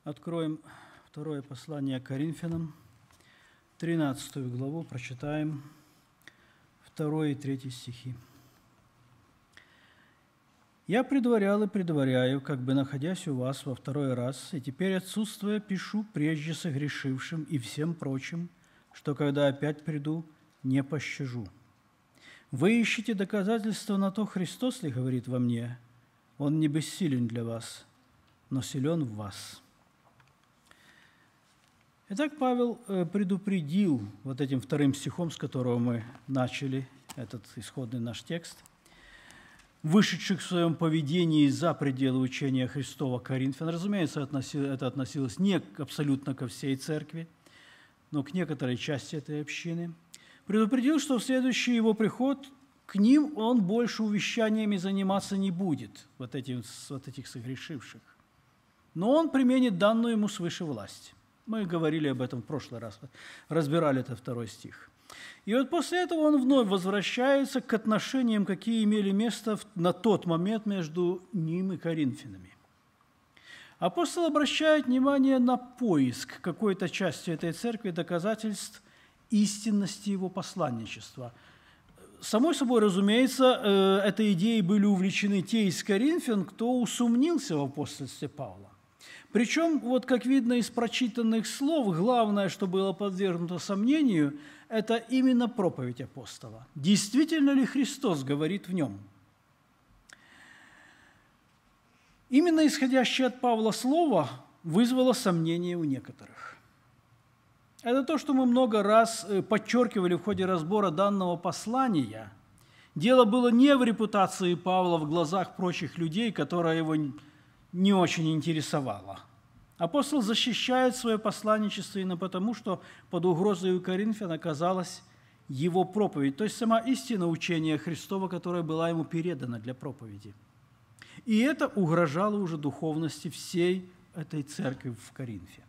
Откроем второе послание Коринфянам, 13 главу, прочитаем 2 и 3 стихи. «Я предварял и предваряю, как бы находясь у вас во второй раз, и теперь, отсутствуя, пишу прежде согрешившим и всем прочим, что когда опять приду, не пощажу. Вы ищете доказательства на то, Христос ли говорит во мне? Он не бессилен для вас, но силен в вас». Итак, Павел предупредил вот этим вторым стихом, с которого мы начали этот исходный наш текст, вышедших в своем поведении за пределы учения Христова Коринфян. Разумеется, это относилось не абсолютно ко всей церкви, но к некоторой части этой общины. Предупредил, что в следующий его приход к ним он больше увещаниями заниматься не будет, вот этих согрешивших. Но он применит данную ему свыше власть. Мы говорили об этом в прошлый раз, разбирали это 2 стих. И вот после этого он вновь возвращается к отношениям, какие имели место на тот момент между ним и коринфянами. Апостол обращает внимание на поиск какой-то части этой церкви доказательств истинности его посланничества. Само собой, разумеется, этой идеей были увлечены те из коринфян, кто усомнился в апостольстве Павла. Причем, вот как видно из прочитанных слов, главное, что было подвергнуто сомнению, это именно проповедь апостола. Действительно ли Христос говорит в нем? Именно исходящее от Павла слово вызвало сомнение у некоторых. Это то, что мы много раз подчеркивали в ходе разбора данного послания. Дело было не в репутации Павла в глазах прочих людей, которая его не очень интересовало. Апостол защищает свое посланничество именно потому, что под угрозой у коринфян оказалась его проповедь, то есть сама истина учения Христова, которая была ему передана для проповеди. И это угрожало уже духовности всей этой церкви в Коринфе.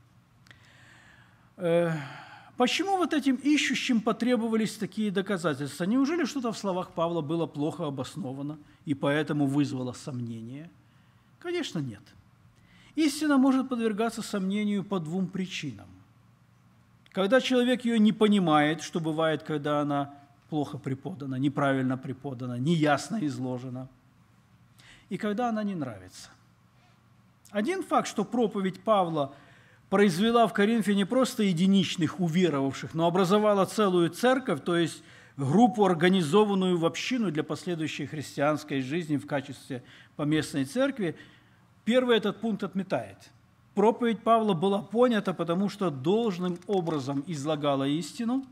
Почему вот этим ищущим потребовались такие доказательства? Неужели что-то в словах Павла было плохо обосновано и поэтому вызвало сомнение? Конечно, нет. Истина может подвергаться сомнению по 2 причинам. Когда человек ее не понимает, что бывает, когда она плохо преподана, неправильно преподана, неясно изложена, и когда она не нравится. Один факт, что проповедь Павла произвела в Коринфе не просто единичных уверовавших, но образовала целую церковь, то есть группу, организованную в общину для последующей христианской жизни в качестве поместной церкви, первый этот пункт отметает. Проповедь Павла была понята, потому что должным образом излагала истину.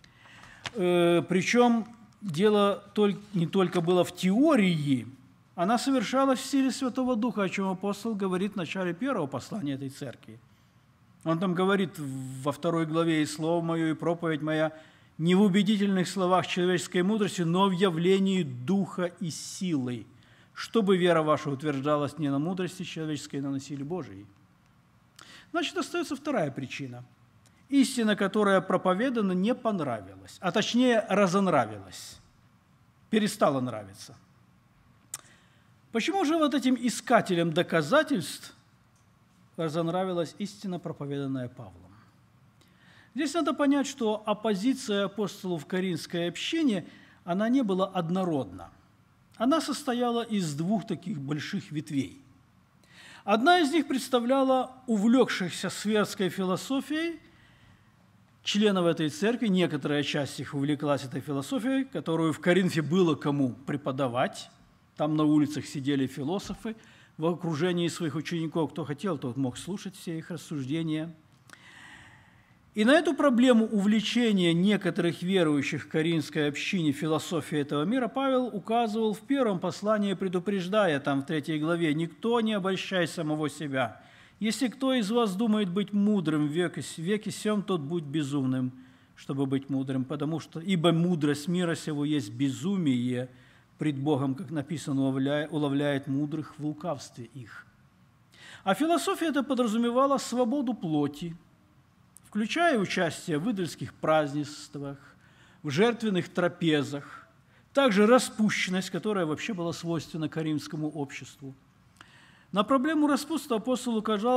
Причем дело не только было в теории, она совершалась в силе Святого Духа, о чем апостол говорит в начале первого послания этой церкви. Он там говорит во 2 главе: «И слово мое, и проповедь моя не в убедительных словах человеческой мудрости, но в явлении Духа и силы, чтобы вера ваша утверждалась не на мудрости человеческой, но на силе Божией». Значит, остается вторая причина. Истина, которая проповедана, не понравилась, а точнее разонравилась, перестала нравиться. Почему же вот этим искателям доказательств разонравилась истина, проповеданная Павлом? Здесь надо понять, что оппозиция апостолов в коринфской общине, она не была однородна. Она состояла из 2 таких больших ветвей. Одна из них представляла увлекшихся светской философией членов этой церкви, некоторая часть их увлеклась этой философией, которую в Коринфе было кому преподавать. Там на улицах сидели философы в окружении своих учеников. Кто хотел, тот мог слушать все их рассуждения. И на эту проблему увлечения некоторых верующих в коринфской общине философией этого мира Павел указывал в первом послании, предупреждая там в 3 главе: «Никто не обольщай самого себя. Если кто из вас думает быть мудрым в веке сем, тот будь безумным, чтобы быть мудрым, ибо мудрость мира сего есть безумие пред Богом, как написано, уловляет мудрых в лукавстве их». А философия это подразумевала свободу плоти, включая участие в идольских празднествах, в жертвенных трапезах, также распущенность, которая вообще была свойственна коринфскому обществу. На проблему распутства апостол указал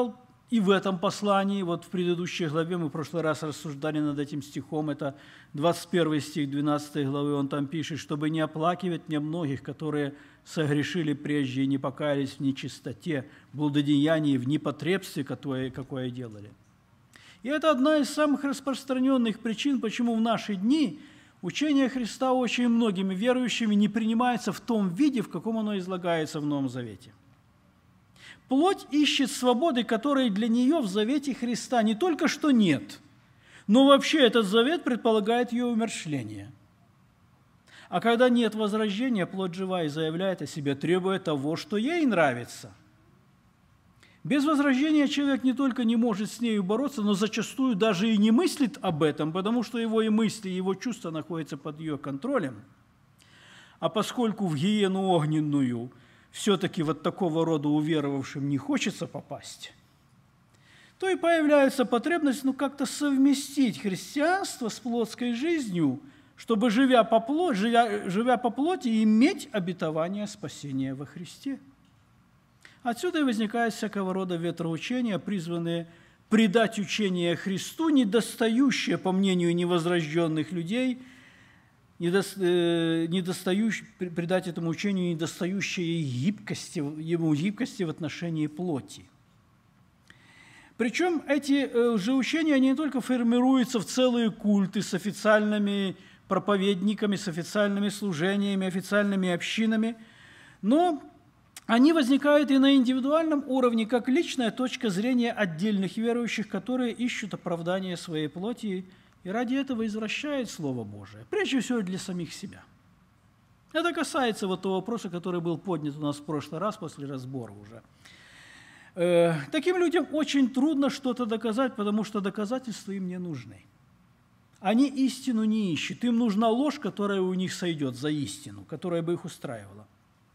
и в этом послании, вот в предыдущей главе, мы в прошлый раз рассуждали над этим стихом, это 21 стих 12 главы, он там пишет, чтобы не оплакивать мне многих, которые согрешили прежде и не покаялись в нечистоте, в блудодеянии, в непотребстве, какое делали. И это одна из самых распространенных причин, почему в наши дни учение Христа очень многими верующими не принимается в том виде, в каком оно излагается в Новом Завете. Плоть ищет свободы, которой для нее в завете Христа не только что нет, но вообще этот завет предполагает ее умерщвление. А когда нет возрождения, плоть жива и заявляет о себе, требуя того, что ей нравится. Без возрождения человек не только не может с нею бороться, но зачастую даже и не мыслит об этом, потому что его и мысли, и его чувства находятся под ее контролем. А поскольку в гиену огненную все-таки вот такого рода уверовавшим не хочется попасть, то и появляется потребность как-то совместить христианство с плотской жизнью, чтобы, живя по плоти, иметь обетование спасения во Христе. Отсюда и возникает всякого рода ветроучения, призванные придать учение Христу, недостающее, по мнению невозрожденных людей, придать этому учению недостающей гибкости в отношении плоти. Причем эти лжеучения, они не только формируются в целые культы с официальными проповедниками, с официальными служениями, официальными общинами, но они возникают и на индивидуальном уровне, как личная точка зрения отдельных верующих, которые ищут оправдания своей плоти и ради этого извращают Слово Божие, прежде всего для самих себя. Это касается вот того вопроса, который был поднят у нас в прошлый раз после разбора уже. Таким людям очень трудно что-то доказать, потому что доказательства им не нужны. Они истину не ищут, им нужна ложь, которая у них сойдет за истину, которая бы их устраивала.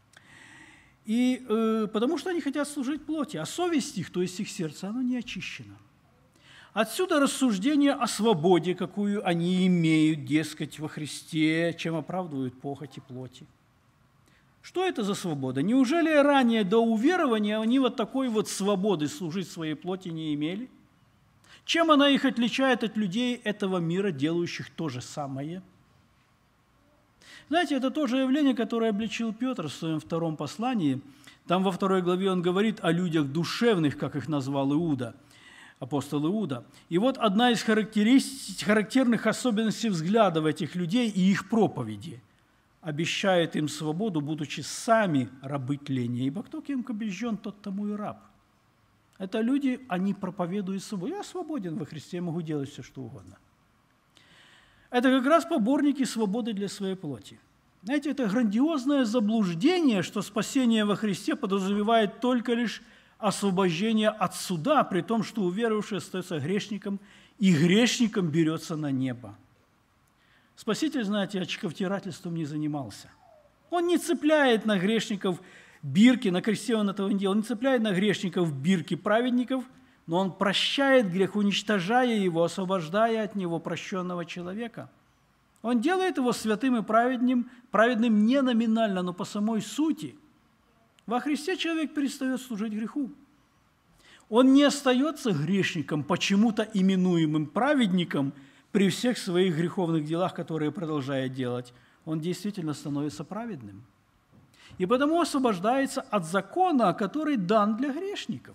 И потому что они хотят служить плоти, а совесть их, то есть их сердце, оно не очищено. Отсюда рассуждение о свободе, какую они имеют, дескать, во Христе, чем оправдывают похоти плоти. Что это за свобода? Неужели ранее до уверования они вот такой вот свободы служить своей плоти не имели? Чем она их отличает от людей этого мира, делающих то же самое? Знаете, это то же явление, которое обличил Петр в своем втором послании. Там во 2 главе он говорит о людях душевных, как их назвал Иуда, апостол Иуда. И вот одна из характерных особенностей взглядов этих людей и их проповеди обещает им свободу, будучи сами рабы тления. Ибо кто кем обезжен, тот тому и раб. Это люди, они проповедуют свободу. Я свободен во Христе, я могу делать все, что угодно. Это как раз поборники свободы для своей плоти. Знаете, это грандиозное заблуждение, что спасение во Христе подразумевает только лишь освобождение от суда, при том, что уверовавший остается грешником, и грешником берется на небо. Спаситель, знаете, очковтирательством не занимался. Он не цепляет на грешников бирки, на кресте он этого не делал, не цепляет на грешников бирки праведников, но он прощает грех, уничтожая его, освобождая от него прощенного человека. Он делает его святым и праведным не номинально, но по самой сути. Во Христе человек перестает служить греху. Он не остается грешником, почему-то именуемым праведником, при всех своих греховных делах, которые продолжает делать. Он действительно становится праведным. И потому освобождается от закона, который дан для грешников.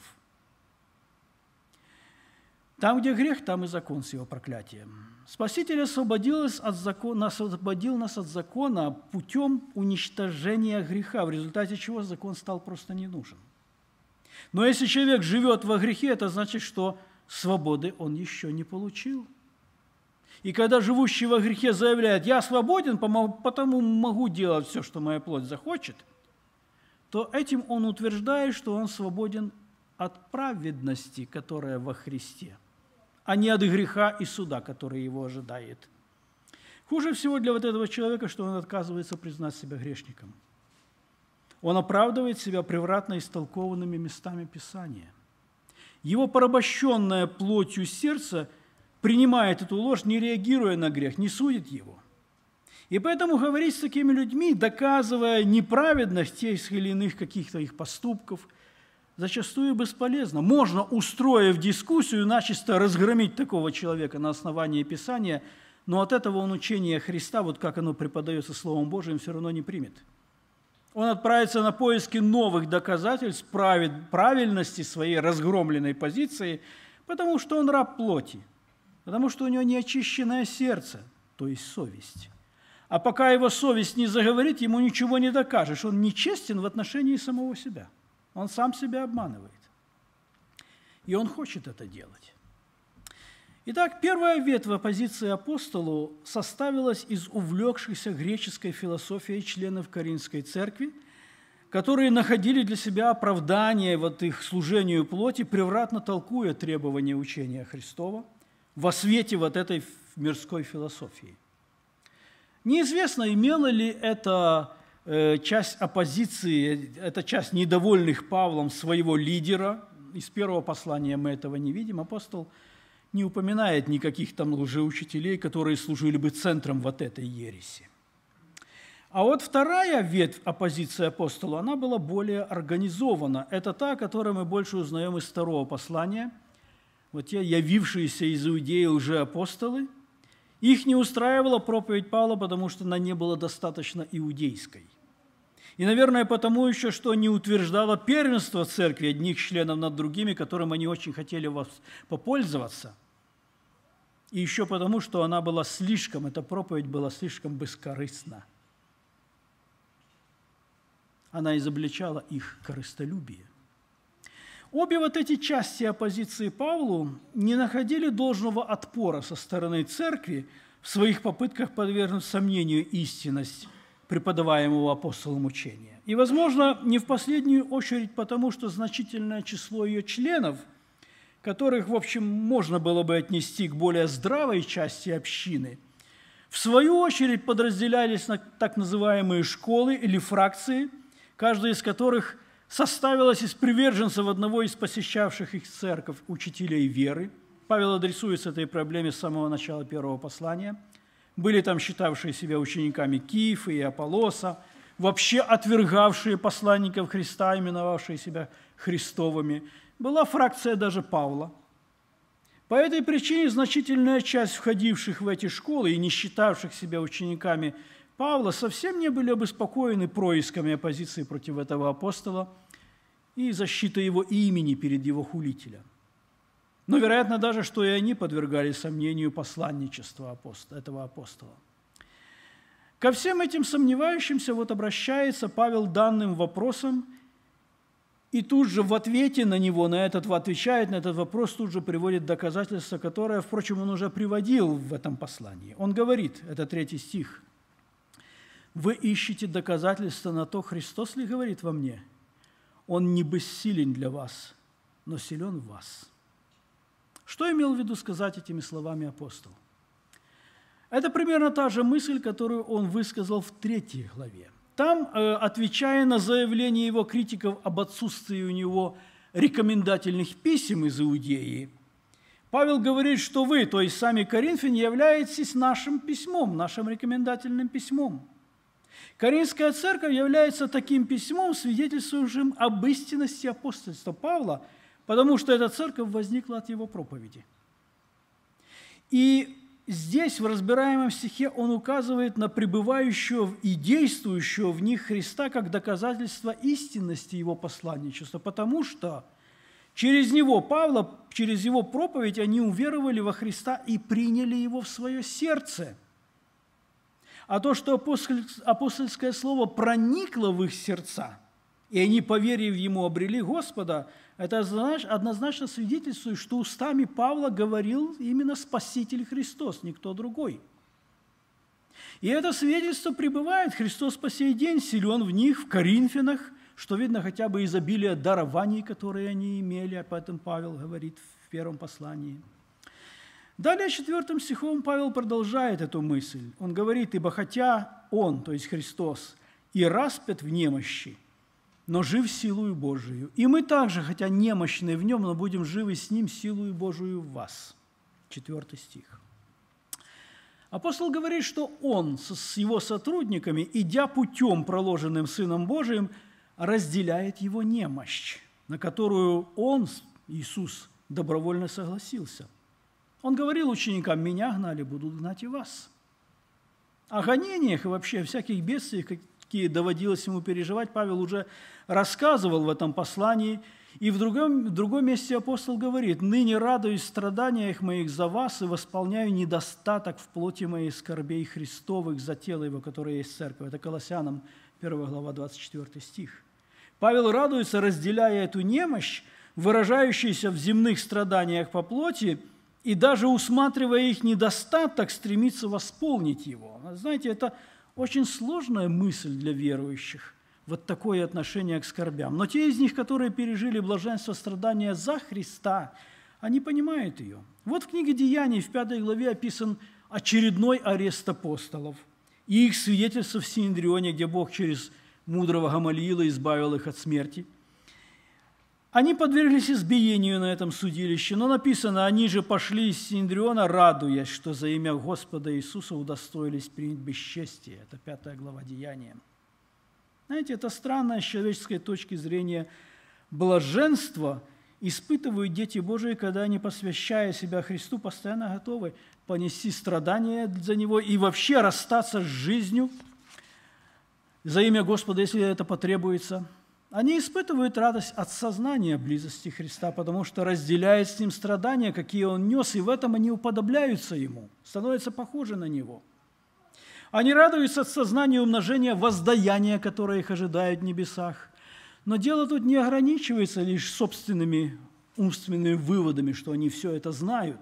Там, где грех, там и закон с его проклятием. Спаситель освободил нас от закона путем уничтожения греха, в результате чего закон стал просто не нужен. Но если человек живет во грехе, это значит, что свободы он еще не получил. И когда живущий во грехе заявляет, я свободен, потому могу делать все, что моя плоть захочет, то этим он утверждает, что он свободен от праведности, которая во Христе, а не от греха и суда, который его ожидает. Хуже всего для вот этого человека, что он отказывается признать себя грешником. Он оправдывает себя превратно истолкованными местами Писания. Его порабощенное плотью сердце принимает эту ложь, не реагируя на грех, не судит его. И поэтому говорить с такими людьми, доказывая неправедность тех или иных каких-то их поступков, зачастую бесполезно. Можно, устроив дискуссию, начисто разгромить такого человека на основании Писания, но от этого он учение Христа, вот как оно преподается Словом Божиим, все равно не примет. Он отправится на поиски новых доказательств правильности своей разгромленной позиции, потому что он раб плоти, потому что у него неочищенное сердце, то есть совесть. А пока его совесть не заговорит, ему ничего не докажешь. Он нечестен в отношении самого себя. Он сам себя обманывает. И он хочет это делать. Итак, первая ветвь оппозиции апостолу составилась из увлекшихся греческой философией членов Коринфской церкви, которые находили для себя оправдание в их служению плоти, превратно толкуя требования учения Христова во свете вот этой мирской философии. Неизвестно, имела ли эта часть оппозиции, эта часть недовольных Павлом своего лидера. Из первого послания мы этого не видим. Апостол не упоминает никаких там лжеучителей, которые служили бы центром вот этой ереси. А вот вторая ветвь оппозиции апостолу, она была более организована. Это та, о которой мы больше узнаем из второго послания. Вот те явившиеся из Иудеи лжеапостолы, их не устраивала проповедь Павла, потому что она не была достаточно иудейской. И, наверное, потому еще, что не утверждала первенство церкви одних членов над другими, которым они очень хотели попользоваться. И еще потому, что она была слишком, эта проповедь была слишком бескорыстна. Она изобличала их корыстолюбие. Обе вот эти части оппозиции Павлу не находили должного отпора со стороны церкви в своих попытках подвергнуть сомнению истинность преподаваемого апостолом учения. И, возможно, не в последнюю очередь потому, что значительное число ее членов, которых, в общем, можно было бы отнести к более здравой части общины, в свою очередь подразделялись на так называемые школы или фракции, каждая из которых составилась из приверженцев одного из посещавших их церковь учителей веры. Павел адресуется этой проблеме с самого начала первого послания. Были там считавшие себя учениками Кифы и Аполлоса, вообще отвергавшие посланников Христа, именовавшие себя Христовыми. Была фракция даже Павла. По этой причине значительная часть входивших в эти школы и не считавших себя учениками Павла совсем не были обеспокоены происками оппозиции против этого апостола и защитой его имени перед его хулителем. Но, вероятно, даже, что и они подвергали сомнению посланничества этого апостола. Ко всем этим сомневающимся обращается Павел данным вопросом, и тут же в ответе на него, отвечает на этот вопрос, тут же приводит доказательство, которое, впрочем, он уже приводил в этом послании. Он говорит, это 3 стих, «Вы ищете доказательства на то, Христос ли говорит во мне? Он не бессилен для вас, но силен в вас». Что имел в виду сказать этими словами апостол? Это примерно та же мысль, которую он высказал в 3 главе. Там, отвечая на заявление его критиков об отсутствии у него рекомендательных писем из Иудеи, Павел говорит, что вы, то есть сами коринфяне, являетесь нашим письмом, нашим рекомендательным письмом. Коринфская церковь является таким письмом, свидетельствующим об истинности апостольства Павла, потому что эта церковь возникла от его проповеди. И здесь, в разбираемом стихе, он указывает на пребывающего и действующего в них Христа как доказательство истинности его посланничества, потому что через него, Павла, через его проповедь они уверовали во Христа и приняли его в свое сердце. А то, что апостольское слово проникло в их сердца, и они, поверив ему, обрели Господа, это однозначно свидетельствует, что устами Павла говорил именно Спаситель Христос, никто другой. И это свидетельство пребывает. Христос по сей день силен в них, в коринфянах, что видно хотя бы изобилие дарований, которые они имели, об этом Павел говорит в первом послании. Далее, 4 стихом Павел продолжает эту мысль. Он говорит, «Ибо хотя Он, то есть Христос, и распят в немощи, но жив силою Божию. И мы также, хотя немощные в Нем, но будем живы с Ним силою Божию в вас». 4 стих. Апостол говорит, что он с его сотрудниками, идя путем, проложенным Сыном Божиим, разделяет его немощь. на которую Он, Иисус, добровольно согласился. Он говорил ученикам: «Меня гнали, будут гнать и вас». О гонениях и вообще о всяких бедствиях, какие доводилось ему переживать, Павел уже рассказывал в этом послании. И в другом месте апостол говорит: «Ныне радуюсь в страданиях моих за вас и восполняю недостаток в плоти моей скорбей Христовых за тело Его, которое есть церковь». Это Колоссянам 1 глава, 24 стих. Павел радуется, разделяя эту немощь, выражающуюся в земных страданиях по плоти, и даже усматривая их недостаток, стремится восполнить его. Знаете, это очень сложная мысль для верующих, вот такое отношение к скорбям. Но те из них, которые пережили блаженство страдания за Христа, они понимают ее. Вот в книге «Деяний» в 5 главе описан очередной арест апостолов и их свидетельство в Синедрионе, где Бог через мудрого Гамалиила избавил их от смерти. Они подверглись избиению на этом судилище, но написано: «Они же пошли из Синедриона, радуясь, что за имя Господа Иисуса удостоились принять бесчестие». Это 5 глава Деяния. Знаете, это странное с человеческой точки зрения блаженство испытывают дети Божии, когда они, посвящая себя Христу, постоянно готовы понести страдания за Него и вообще расстаться с жизнью за имя Господа, если это потребуется. Они испытывают радость от сознания близости Христа, потому что разделяют с Ним страдания, какие Он нес, и в этом они уподобляются Ему, становятся похожи на Него. Они радуются от сознания умножения воздаяния, которое их ожидает в небесах. Но дело тут не ограничивается лишь собственными умственными выводами, что они все это знают.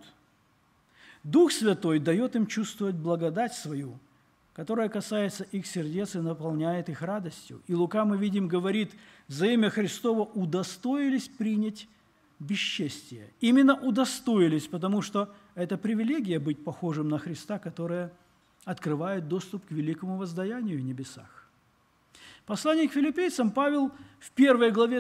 Дух Святой дает им чувствовать благодать свою, которая касается их сердец и наполняет их радостью. И Лука, мы видим, говорит: «За имя Христово удостоились принять бесчестие». Именно удостоились, потому что это привилегия быть похожим на Христа, которая открывает доступ к великому воздаянию в небесах. Послание к филиппийцам Павел в 1 главе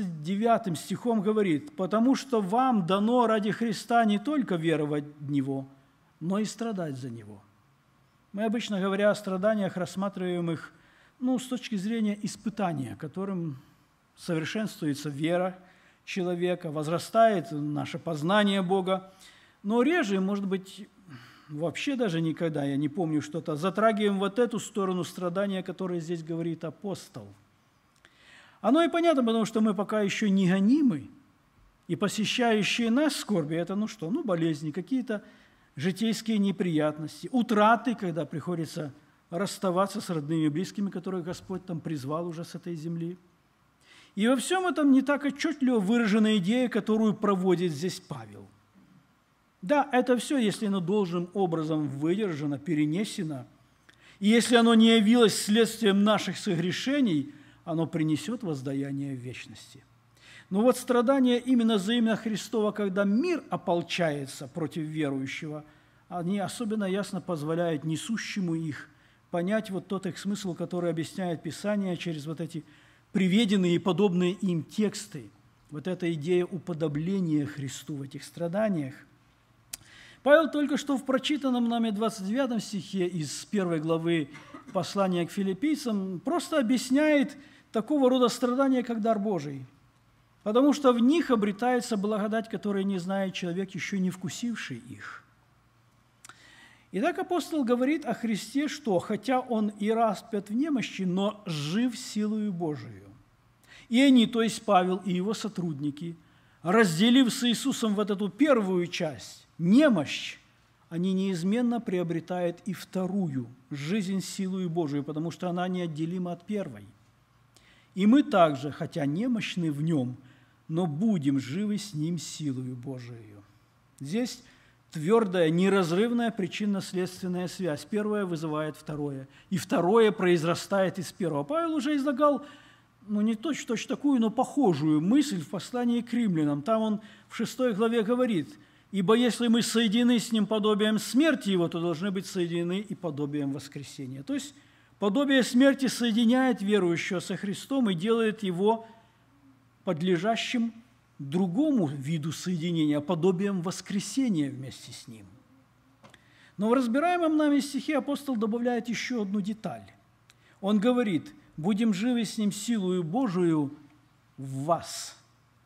29 стихом говорит: «Потому что вам дано ради Христа не только веровать в Него, но и страдать за Него». Мы обычно, говоря о страданиях, рассматриваем их с точки зрения испытания, которым совершенствуется вера человека, возрастает наше познание Бога. Но реже, может быть, вообще даже никогда, я не помню, что-то затрагиваем вот эту сторону страдания, о которой здесь говорит апостол. Оно и понятно, потому что мы пока еще не гонимы, и посещающие нас скорби – это болезни, какие-то житейские неприятности, утраты, когда приходится расставаться с родными и близкими, которых Господь там призвал уже с этой земли. И во всем этом не так отчетливо выражена идея, которую проводит здесь Павел. Да, это все, если оно должным образом выдержано, перенесено, и если оно не явилось следствием наших согрешений, оно принесет воздаяние в вечности. Но вот страдания именно за имя Христова, когда мир ополчается против верующего, они особенно ясно позволяют несущему их понять вот тот их смысл, который объясняет Писание через вот эти приведенные и подобные им тексты. Вот эта идея уподобления Христу в этих страданиях. Павел только что в прочитанном нами 29 стихе из 1 главы послания к филиппийцам просто объясняет такого рода страдания, как дар Божий, потому что в них обретается благодать, которую не знает человек, еще не вкусивший их. Итак, апостол говорит о Христе, что хотя Он и распят в немощи, но жив силою Божию. И они, то есть Павел и его сотрудники, разделив с Иисусом вот эту первую часть, немощь, они неизменно приобретают и вторую, жизнь силою Божию, потому что она неотделима от первой. И мы также, хотя немощны в Нем, но будем живы с Ним силою Божией. Здесь твердая, неразрывная причинно-следственная связь. Первое вызывает второе, и второе произрастает из первого. Павел уже излагал, не точно такую, но похожую мысль в послании к римлянам. Там он в 6 главе говорит: «Ибо если мы соединены с Ним подобием смерти Его, то должны быть соединены и подобием воскресения». То есть подобие смерти соединяет верующего со Христом и делает его подлежащим другому виду соединения, подобием воскресения вместе с Ним. Но в разбираемом нами стихе апостол добавляет еще одну деталь. Он говорит: «Будем живы с Ним силою Божию в вас».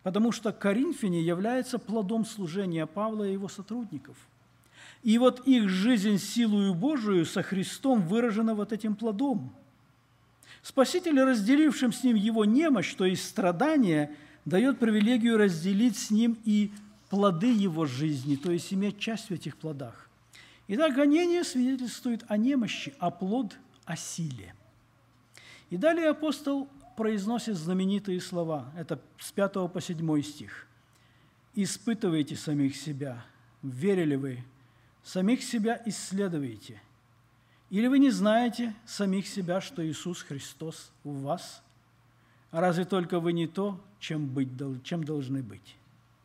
потому что коринфяне являются плодом служения Павла и его сотрудников. И вот их жизнь силою Божию со Христом выражена вот этим плодом. Спаситель, разделившим с ним его немощь, то есть страдания, дает привилегию разделить с ним и плоды его жизни, то есть иметь часть в этих плодах. Итак, гонение свидетельствует о немощи, а плод – о силе. И далее апостол произносит знаменитые слова, это с 5 по 7 стих. «Испытывайте самих себя, верили вы, самих себя исследуйте. Или вы не знаете самих себя, что Иисус Христос в вас? А разве только вы не то, чем должны быть?»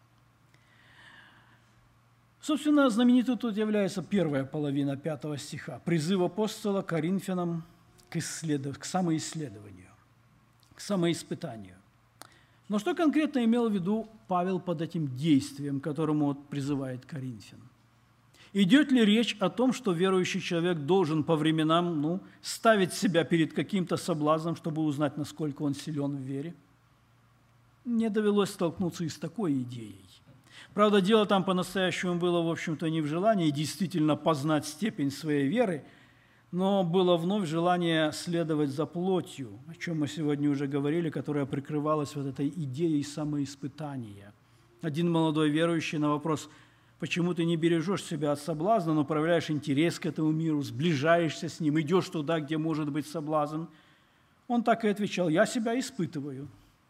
Собственно, знаменитой тут является первая половина 5 стиха, призыв апостола Коринфянам к самоисследованию, к самоиспытанию. Но что конкретно имел в виду Павел под этим действием, к которому он призывает коринфян? Идет ли речь о том, что верующий человек должен по временам ставить себя перед каким-то соблазном, чтобы узнать, насколько он силен в вере? Мне довелось столкнуться и с такой идеей. Правда, дело там по-настоящему было, в общем-то, не в желании действительно познать степень своей веры, но было вновь желание следовать за плотью, о чем мы сегодня уже говорили, которая прикрывалась вот этой идеей самоиспытания. Один молодой верующий на вопрос: «Почему ты не бережешь себя от соблазна, но проявляешь интерес к этому миру, сближаешься с ним, идешь туда, где может быть соблазн?» Он так и отвечал: «Я себя испытываю».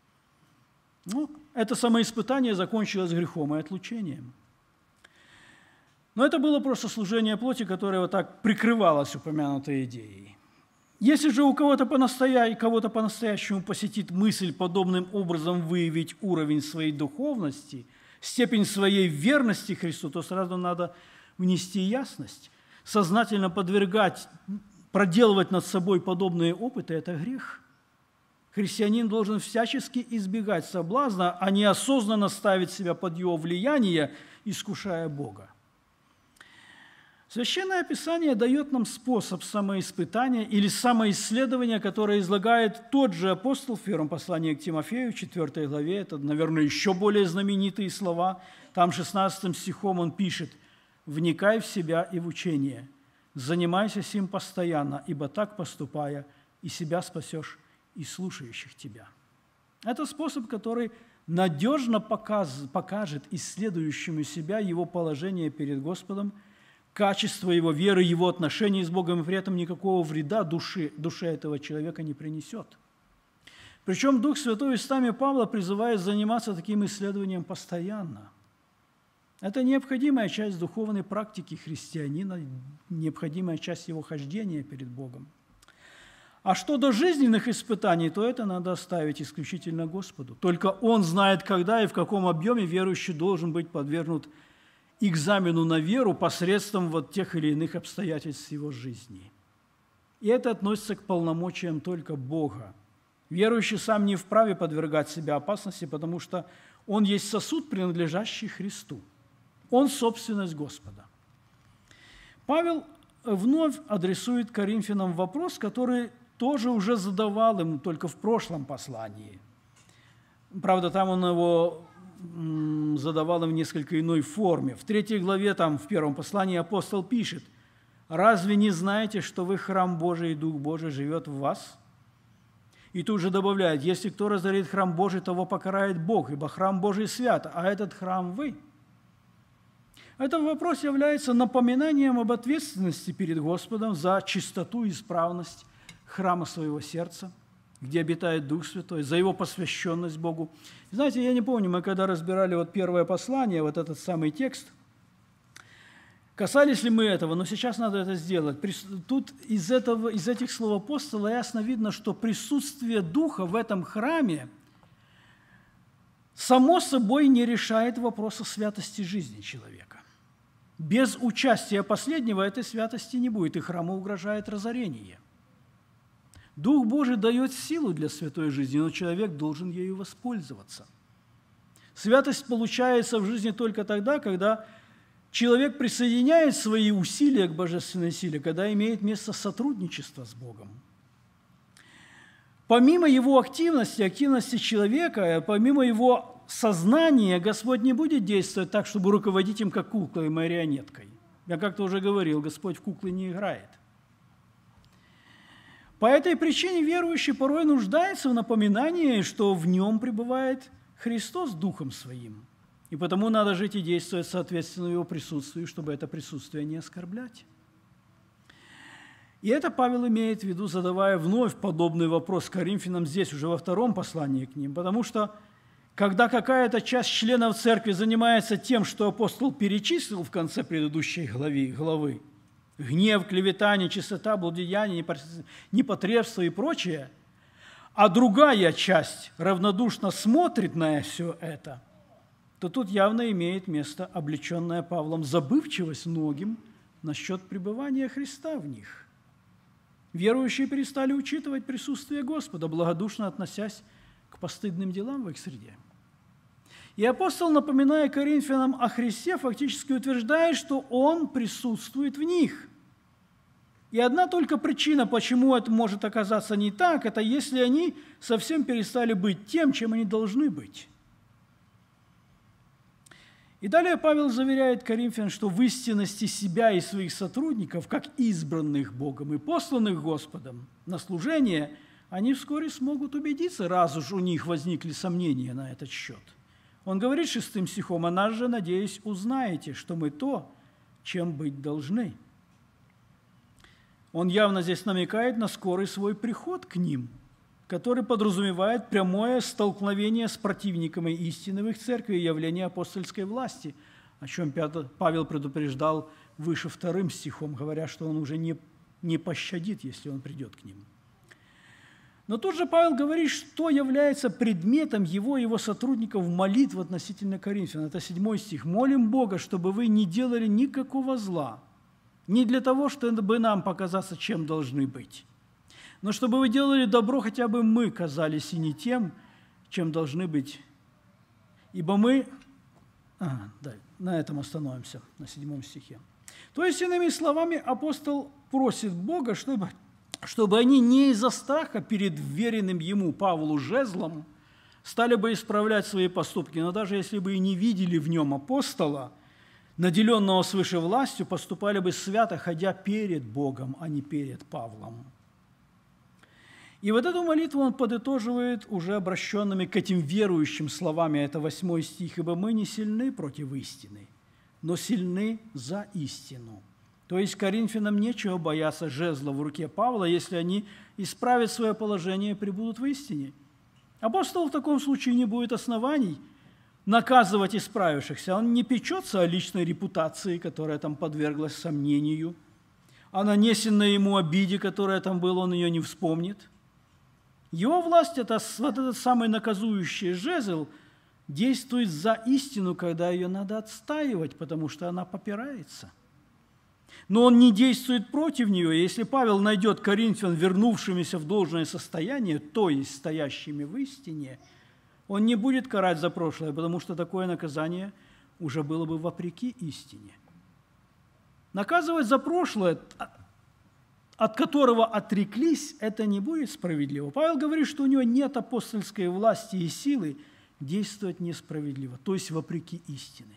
Это самоиспытание закончилось грехом и отлучением. Но это было просто служение плоти, которое вот так прикрывалось упомянутой идеей. Если же у кого-то по-настоящему посетит мысль подобным образом выявить уровень своей духовности, степень своей верности Христу, то сразу надо внести ясность. Сознательно проделывать над собой подобные опыты – это грех. Христианин должен всячески избегать соблазна, а не осознанно ставить себя под его влияние, искушая Бога. Священное Писание дает нам способ самоиспытания или самоисследования, которое излагает тот же апостол в первом послании к Тимофею, 4 главе. Это, наверное, еще более знаменитые слова. Там 16 стихом он пишет: «Вникай в себя и в учение, занимайся сим постоянно, ибо так поступая, и себя спасешь, и слушающих тебя». Это способ, который надежно покажет исследующему себя его положение перед Господом, качество его веры, его отношений с Богом, и при этом никакого вреда душе этого человека не принесет. Причем Дух Святой устами Павла призывает заниматься таким исследованием постоянно. Это необходимая часть духовной практики христианина, необходимая часть его хождения перед Богом. А что до жизненных испытаний, то это надо оставить исключительно Господу. Только Он знает, когда и в каком объеме верующий должен быть подвергнут экзамену на веру посредством вот тех или иных обстоятельств его жизни. И это относится к полномочиям только Бога. Верующий сам не вправе подвергать себя опасности, потому что он есть сосуд, принадлежащий Христу. Он – собственность Господа. Павел вновь адресует коринфянам вопрос, который тоже уже задавал им только в прошлом послании. Правда, там он его задавал им в несколько иной форме. В 3 главе, там, в 1 послании апостол пишет: «Разве не знаете, что вы храм Божий, и Дух Божий живет в вас?» И тут же добавляет: «Если кто разорит храм Божий, того покарает Бог, ибо храм Божий свят, а этот храм вы». Этот вопрос является напоминанием об ответственности перед Господом за чистоту и исправность храма своего сердца, где обитает Дух Святой, за его посвященность Богу. Знаете, я не помню, мы когда разбирали вот первое послание, вот этот самый текст, касались ли мы этого, но сейчас надо это сделать. Тут из этих слов апостола ясно видно, что присутствие Духа в этом храме само собой не решает вопроса святости жизни человека. Без участия последнего этой святости не будет, и храму угрожает разорение. Дух Божий дает силу для святой жизни, но человек должен ею воспользоваться. Святость получается в жизни только тогда, когда человек присоединяет свои усилия к божественной силе, когда имеет место сотрудничество с Богом. Помимо его активности человека, помимо его сознание Господь не будет действовать так, чтобы руководить им как куклой и марионеткой. Я как-то уже говорил, Господь в куклы не играет. По этой причине верующий порой нуждается в напоминании, что в нем пребывает Христос Духом Своим. И потому надо жить и действовать соответственно Его присутствию, чтобы это присутствие не оскорблять. И это Павел имеет в виду, задавая вновь подобный вопрос Коринфянам здесь, уже во втором послании к ним. Потому что, когда какая-то часть членов церкви занимается тем, что апостол перечислил в конце предыдущей главы, гнев, клевета, нечистота, блудеяние, непотребство и прочее, а другая часть равнодушно смотрит на все это, то тут явно имеет место облеченная Павлом забывчивость многим насчет пребывания Христа в них. Верующие перестали учитывать присутствие Господа, благодушно относясь к постыдным делам в их среде. И апостол, напоминая Коринфянам о Христе, фактически утверждает, что Он присутствует в них. И одна только причина, почему это может оказаться не так, это если они совсем перестали быть тем, чем они должны быть. И далее Павел заверяет Коринфян, что в истинности себя и своих сотрудников, как избранных Богом и посланных Господом на служение, они вскоре смогут убедиться, раз уж у них возникли сомнения на этот счет. Он говорит 6 стихом: «А нас же, надеюсь, узнаете, что мы то, чем быть должны». Он явно здесь намекает на скорый свой приход к ним, который подразумевает прямое столкновение с противниками истины в их церкви и явление апостольской власти, о чем Павел предупреждал выше 2 стихом, говоря, что он уже не пощадит, если он придет к ним. Но тут же Павел говорит, что является предметом его сотрудников молитв относительно Коринфян. Это 7 стих. «Молим Бога, чтобы вы не делали никакого зла, не для того, чтобы нам показаться, чем должны быть, но чтобы вы делали добро, хотя бы мы казались и не тем, чем должны быть. Ибо мы...» на этом остановимся, на 7 стихе. То есть, иными словами, апостол просит Бога, чтобы они не из-за страха перед веренным ему Павлу жезлом стали бы исправлять свои поступки, но даже если бы и не видели в нем апостола, наделенного свыше властью, поступали бы свято, ходя перед Богом, а не перед Павлом. И вот эту молитву он подытоживает уже обращенными к этим верующим словами. Это 8 стих. «Ибо мы не сильны против истины, но сильны за истину». То есть коринфянам нечего бояться жезла в руке Павла, если они исправят свое положение и пребудут в истине. Апостол в таком случае не будет оснований наказывать исправившихся. Он не печется о личной репутации, которая там подверглась сомнению, о нанесенной ему обиде, которая там была, он ее не вспомнит. Его власть, это вот этот самый наказующий жезл, действует за истину, когда ее надо отстаивать, потому что она попирается. Но он не действует против нее. Если Павел найдет коринфян, вернувшимися в должное состояние, то есть стоящими в истине, он не будет карать за прошлое, потому что такое наказание уже было бы вопреки истине. Наказывать за прошлое, от которого отреклись, это не будет справедливо. Павел говорит, что у него нет апостольской власти и силы действовать несправедливо, то есть вопреки истине.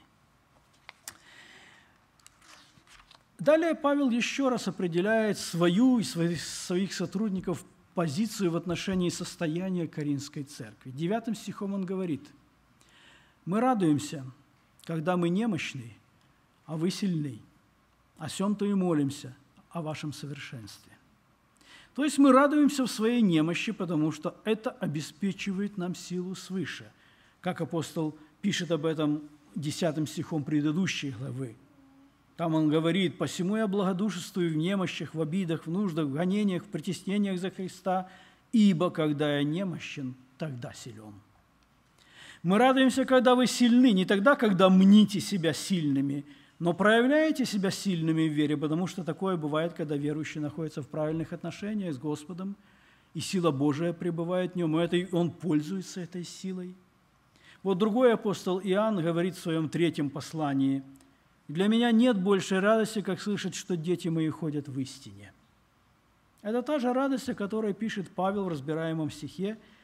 Далее Павел еще раз определяет свою и своих сотрудников позицию в отношении состояния Коринфской церкви. 9 стихом он говорит: «Мы радуемся, когда мы немощны, а вы сильны, о сем-то и молимся, о вашем совершенстве». То есть мы радуемся в своей немощи, потому что это обеспечивает нам силу свыше, как апостол пишет об этом 10 стихом предыдущей главы. Там он говорит: «Посему я благодушествую в немощах, в обидах, в нуждах, в гонениях, в притеснениях за Христа, ибо когда я немощен, тогда силен». Мы радуемся, когда вы сильны, не тогда, когда мните себя сильными, но проявляете себя сильными в вере, потому что такое бывает, когда верующий находится в правильных отношениях с Господом, и сила Божия пребывает в нем, и он пользуется этой силой. Вот другой апостол Иоанн говорит в своем 3 послании: «Для меня нет большей радости, как слышать, что дети мои ходят в истине». Это та же радость, о которой пишет Павел в разбираемом стихе,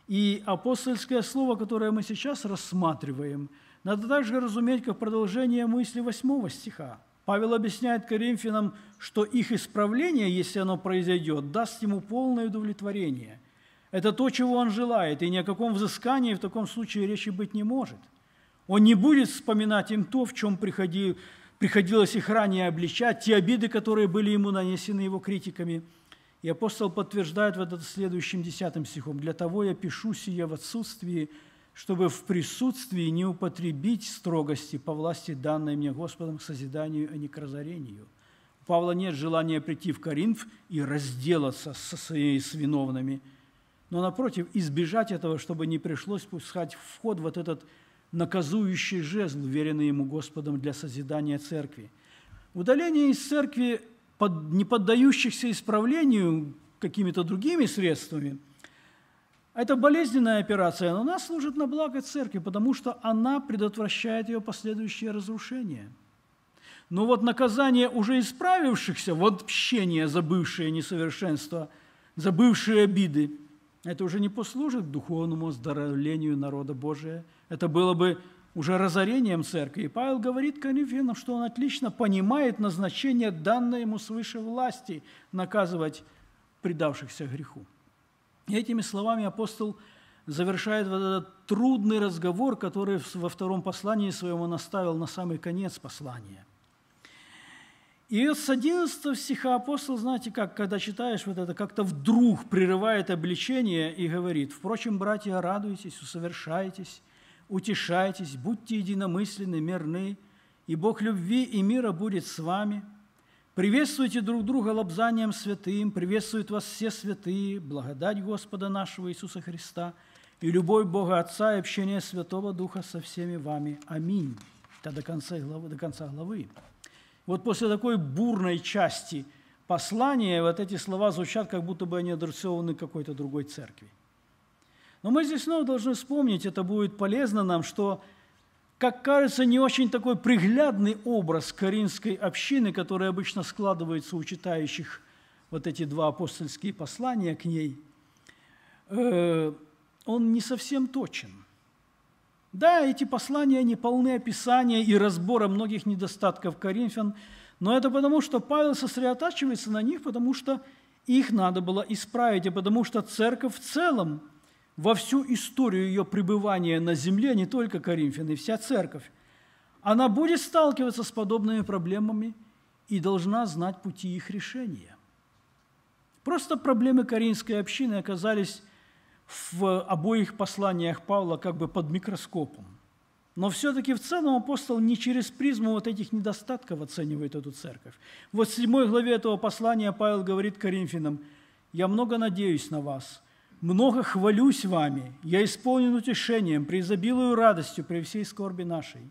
И апостольское слово, которое мы сейчас рассматриваем, надо также разуметь как продолжение мысли 8 стиха. Павел объясняет Коринфянам, что их исправление, если оно произойдет, даст ему полное удовлетворение. Это то, чего он желает, и ни о каком взыскании в таком случае речи быть не может. Он не будет вспоминать им то, в чем приходилось их ранее обличать, те обиды, которые были ему нанесены его критиками. И апостол подтверждает в этом следующем 10 стихом: «Для того я пишу сие в отсутствии, чтобы в присутствии не употребить строгости по власти, данной мне Господом, к созиданию, а не к разорению». У Павла нет желания прийти в Коринф и разделаться с виновными, но, напротив, избежать этого, чтобы не пришлось пускать в ход вот этот наказующий жезл, веренный ему Господом для созидания церкви. Удаление из церкви не поддающихся исправлению какими-то другими средствами – это болезненная операция, но она служит на благо церкви, потому что она предотвращает ее последующее разрушение. Но вот наказание уже исправившихся, вот отпущение за бывшее несовершенство, за бывшие обиды, это уже не послужит к духовному оздоровлению народа Божия. Это было бы уже разорением церкви. И Павел говорит Коринфянам, что он отлично понимает назначение, данное ему свыше власти, наказывать предавшихся греху. И этими словами апостол завершает вот этот трудный разговор, который во втором послании своем он оставил на самый конец послания. И с 11 стиха апостол, знаете, как, когда читаешь вот это, как-то вдруг прерывает обличение и говорит: «Впрочем, братья, радуйтесь, усовершайтесь, утешайтесь, будьте единомысленны, мирны, и Бог любви и мира будет с вами. Приветствуйте друг друга лобзанием святым, приветствуют вас все святые, благодать Господа нашего Иисуса Христа и любовь Бога Отца и общение Святого Духа со всеми вами. Аминь». Это до конца главы. Вот после такой бурной части послания вот эти слова звучат, как будто бы они адресованы какой-то другой церкви. Но мы здесь снова должны вспомнить, это будет полезно нам, что, как кажется, не очень такой приглядный образ коринфской общины, который обычно складывается у читающих вот эти два апостольские послания к ней, он не совсем точен. Да, эти послания не полны описания и разбора многих недостатков коринфян, но это потому, что Павел сосредотачивается на них, потому что их надо было исправить, и потому что церковь в целом, во всю историю ее пребывания на земле, не только Коринфян, и вся церковь, она будет сталкиваться с подобными проблемами и должна знать пути их решения. Просто проблемы коринфской общины оказались в обоих посланиях Павла как бы под микроскопом. Но все-таки в целом апостол не через призму вот этих недостатков оценивает эту церковь. Вот в 7 главе этого послания Павел говорит Коринфянам: «Я много надеюсь на вас, много хвалюсь вами, я исполнен утешением, преизобилую радостью при всей скорби нашей».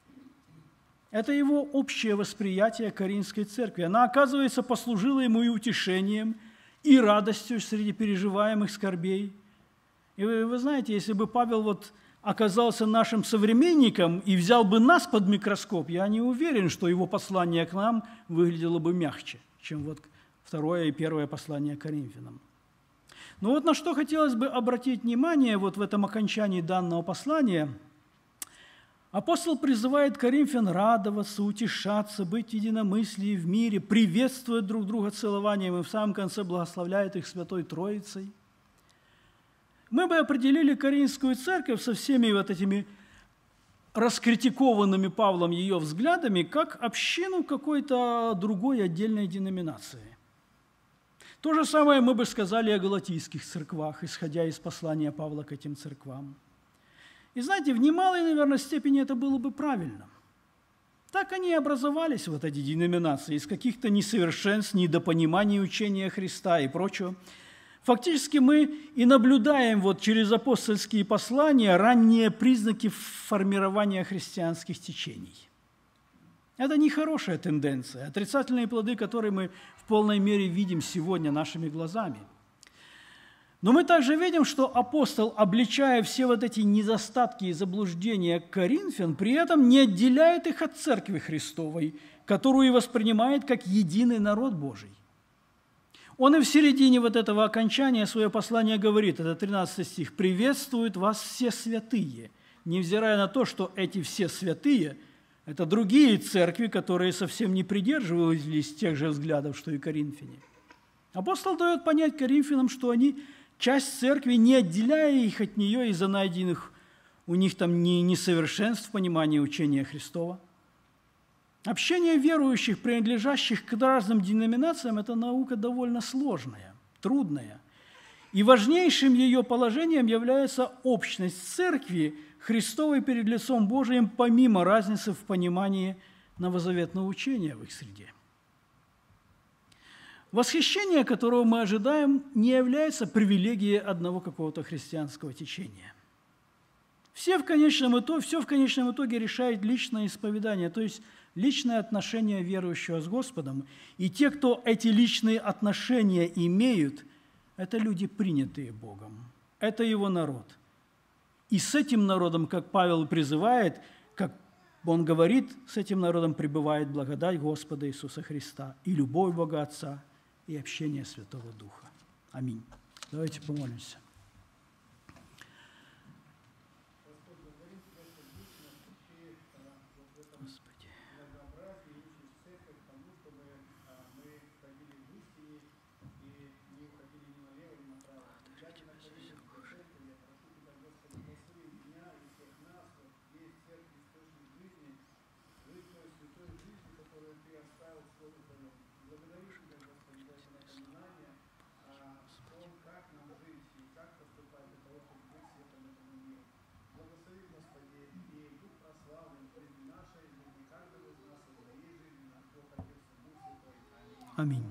Это его общее восприятие Коринфской церкви. Она, оказывается, послужила ему и утешением, и радостью среди переживаемых скорбей. И вы знаете, если бы Павел вот оказался нашим современником и взял бы нас под микроскоп, я не уверен, что его послание к нам выглядело бы мягче, чем вот второе и первое послание к Коринфянам. Но вот на что хотелось бы обратить внимание вот в этом окончании данного послания. Апостол призывает коринфян радоваться, утешаться, быть в единомыслии в мире, приветствовать друг друга целованием и в самом конце благословляет их Святой Троицей. Мы бы определили Коринфскую церковь со всеми вот этими раскритикованными Павлом ее взглядами как общину какой-то другой отдельной деноминации. То же самое мы бы сказали о галатийских церквах, исходя из послания Павла к этим церквам. И знаете, в немалой, наверное, степени это было бы правильно. Так они и образовались, вот эти деноминации, из каких-то несовершенств, недопониманий учения Христа и прочего. Фактически мы и наблюдаем вот через апостольские послания ранние признаки формирования христианских течений. Это нехорошая тенденция, отрицательные плоды, которые мы в полной мере видим сегодня нашими глазами. Но мы также видим, что апостол, обличая все вот эти недостатки и заблуждения коринфян, при этом не отделяет их от Церкви Христовой, которую и воспринимает как единый народ Божий. Он и в середине вот этого окончания свое послание говорит, это 13 стих, «Приветствуют вас все святые», невзирая на то, что эти все святые – это другие церкви, которые совсем не придерживались тех же взглядов, что и коринфяне. Апостол дает понять коринфянам, что они часть церкви, не отделяя их от нее из-за найденных у них там несовершенств в понимании учения Христова. Общение верующих, принадлежащих к разным деноминациям, это наука довольно сложная, трудная. И важнейшим ее положением является общность церкви Христовой перед лицом Божиим, помимо разницы в понимании новозаветного учения в их среде. Восхищение, которого мы ожидаем, не является привилегией одного какого-то христианского течения. Все в конечном итоге решает личное исповедание, то есть личное отношение верующего с Господом. И те, кто эти личные отношения имеют, это люди, принятые Богом. Это Его народ. И с этим народом, как Павел призывает, как он говорит, с этим народом пребывает благодать Господа Иисуса Христа и любовь Бога Отца, и общение Святого Духа. Аминь. Давайте помолимся. Господи. Аминь.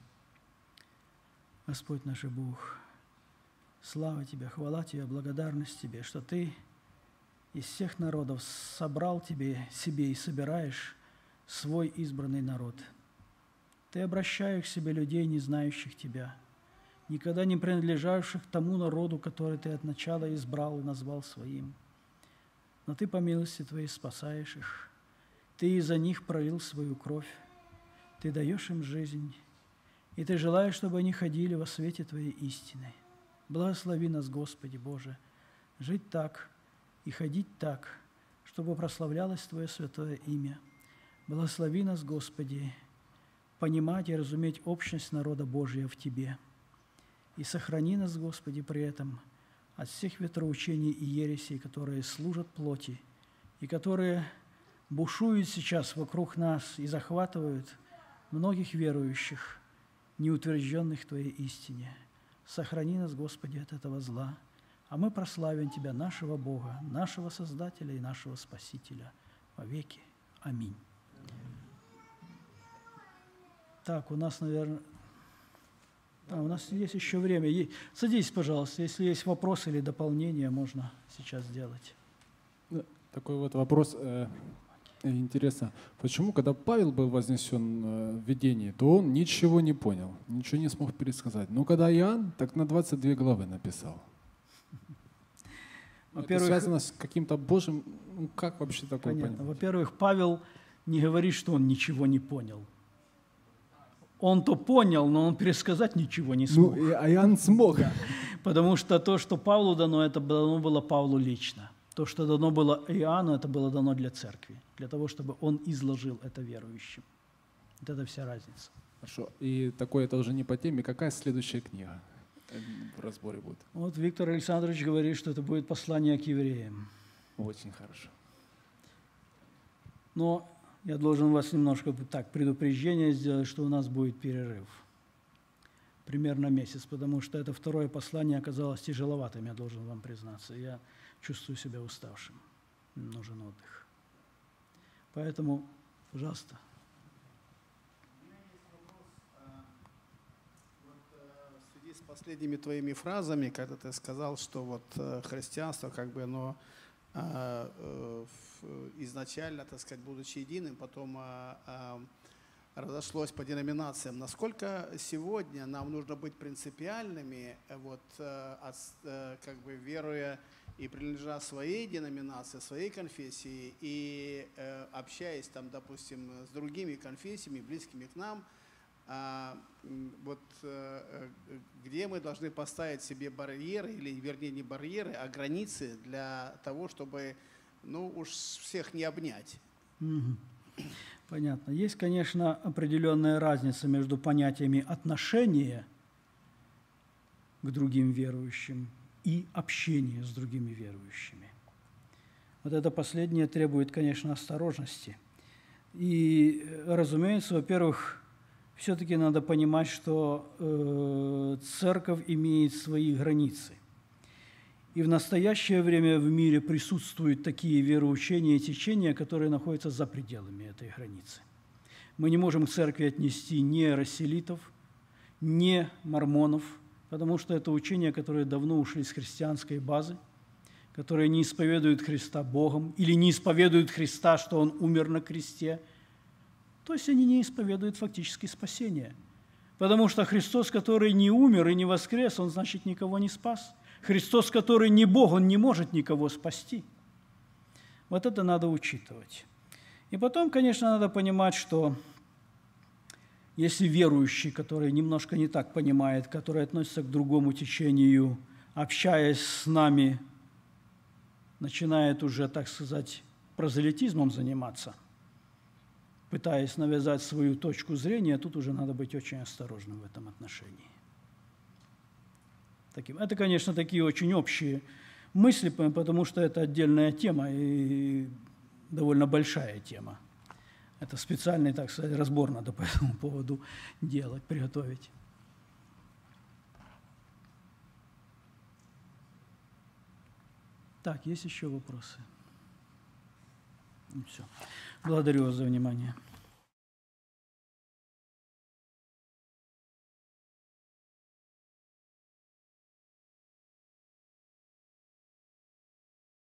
Господь наш Бог, слава Тебе, хвала Тебе, благодарность Тебе, что Ты из всех народов собрал себе и собираешь свой избранный народ. Ты обращаешь к себе людей, не знающих Тебя, никогда не принадлежавших тому народу, который Ты от начала избрал и назвал своим. Но Ты по милости Твоей спасаешь их. Ты из-за них пролил свою кровь. Ты даешь им жизнь, и Ты желаешь, чтобы они ходили во свете Твоей истины. Благослови нас, Господи Боже, жить так и ходить так, чтобы прославлялось Твое святое имя. Благослови нас, Господи, понимать и разуметь общность народа Божия в Тебе. И сохрани нас, Господи, при этом от всех ветроучений и ересей, которые служат плоти, и которые бушуют сейчас вокруг нас и захватывают многих верующих, неутвержденных в Твоей истине. Сохрани нас, Господи, от этого зла, а мы прославим Тебя, нашего Бога, нашего Создателя и нашего Спасителя во веки. Аминь. Так, у нас, наверное... у нас есть еще время. Садись, пожалуйста. Если есть вопросы или дополнения, можно сейчас сделать. Такой вот вопрос. Интересно, почему, когда Павел был вознесен в видении, то он ничего не понял, ничего не смог пересказать. Но когда Иоанн, так на 22 главы написал. Это связано с каким-то Божьим... как вообще такое понять? Во-первых, Павел не говорит, что он ничего не понял. Он-то понял, но он пересказать ничего не смог. А Иоанн смог. Да. Потому что то, что Павлу дано, это дано было Павлу лично. То, что дано было Иоанну, это было дано для церкви, для того, чтобы он изложил это верующим. Вот это вся разница. Хорошо. И такое это уже не по теме. Какая следующая книга в разборе будет? Вот Виктор Александрович говорит, что это будет послание к евреям. Очень хорошо. Но я должен вас немножко так предупреждение сделать, что у нас будет перерыв. Примерно месяц, потому что это второе послание оказалось тяжеловатым, я должен вам признаться. Я чувствую себя уставшим. Нужен отдых. Поэтому, пожалуйста. У меня есть вопрос. В связи с последними твоими фразами, когда ты сказал, что вот христианство, как бы оно изначально, так сказать, будучи единым, потом разошлось по деноминациям. Насколько сегодня нам нужно быть принципиальными, вот, как бы веруя и принадлежа своей деноминации, своей конфессии, и общаясь там, допустим, с другими конфессиями, близкими к нам, где мы должны поставить себе барьеры, или, вернее, не барьеры, а границы для того, чтобы, ну, уж всех не обнять. Понятно. Есть, конечно, определенная разница между понятиями отношения к другим верующим и общения с другими верующими. Вот это последнее требует, конечно, осторожности. И, разумеется, во-первых, все-таки надо понимать, что церковь имеет свои границы. И в настоящее время в мире присутствуют такие вероучения и течения, которые находятся за пределами этой границы. Мы не можем к церкви отнести ни расселитов, ни мормонов, потому что это учения, которые давно ушли с христианской базы, которые не исповедуют Христа Богом или не исповедуют Христа, что Он умер на кресте. То есть они не исповедуют фактически спасение. Потому что Христос, который не умер и не воскрес, Он, значит, никого не спас. Христос, который не Бог, Он не может никого спасти. Вот это надо учитывать. И потом, конечно, надо понимать, что если верующий, который немножко не так понимает, который относится к другому течению, общаясь с нами, начинает уже, так сказать, прозелитизмом заниматься, пытаясь навязать свою точку зрения, тут уже надо быть очень осторожным в этом отношении. Это, конечно, такие очень общие мысли, потому что это отдельная тема и довольно большая тема. Это специальный, так сказать, разбор надо по этому поводу делать, приготовить. Так, есть еще вопросы? Все. Благодарю вас за внимание.